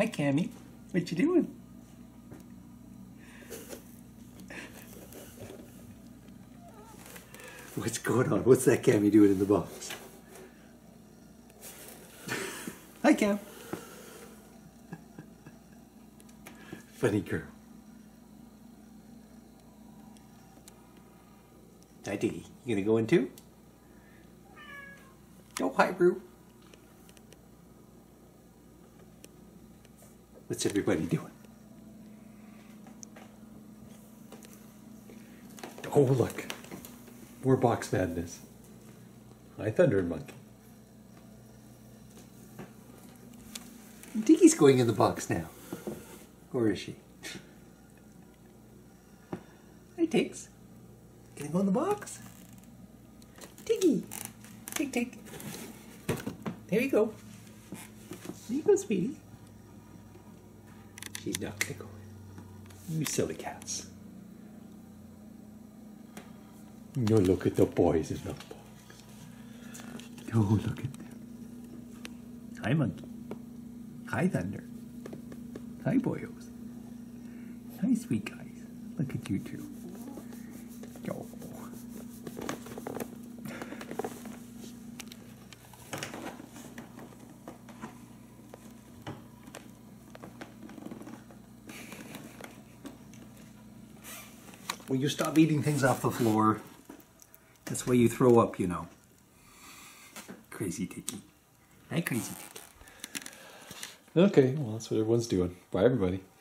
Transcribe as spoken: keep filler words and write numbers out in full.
Hi, Cammy. What you doing? What's going on? What's that Cammy doing in the box? Hi, Cam. Funny girl. Hi, Diggy. You gonna go in too? Oh, hi, Roo. What's everybody doing? Oh, look. More box madness. Hi, Thunder and Monkey. Diggy's going in the box now. Or is she? Hi, Tiggs. Gonna go in the box? Diggy. Tick, tick. There you go. There you go, sweetie. She's not gonna go in. You silly cats. No, look at the boys in the box. Oh, look at them. Hi, Monkey. Hi, Thunder. Hi, boyos. Hi, sweet guys. Look at you two. Oh. Will you stop eating things off the floor? That's why you throw up, you know. Crazy Tiki. Hi, Crazy Tiki. Okay, well, that's what everyone's doing. Bye, everybody.